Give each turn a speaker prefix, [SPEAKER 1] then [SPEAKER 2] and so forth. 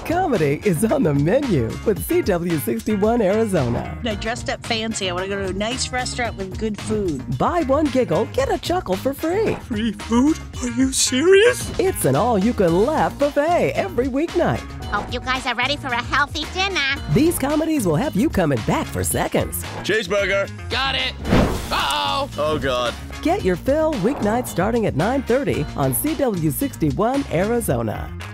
[SPEAKER 1] Comedy is on the menu with CW61 Arizona.
[SPEAKER 2] I dressed up fancy. I want to go to a nice restaurant with good food.
[SPEAKER 1] Buy one giggle, get a chuckle for free.
[SPEAKER 3] Free food? Are you serious?
[SPEAKER 1] It's an all-you-can-laugh buffet every weeknight.
[SPEAKER 4] Hope you guys are ready for a healthy dinner.
[SPEAKER 1] These comedies will have you coming back for seconds.
[SPEAKER 3] Cheeseburger.
[SPEAKER 5] Got it. Uh-oh.
[SPEAKER 3] Oh, God.
[SPEAKER 1] Get your fill weeknights starting at 9:30 on CW61 Arizona.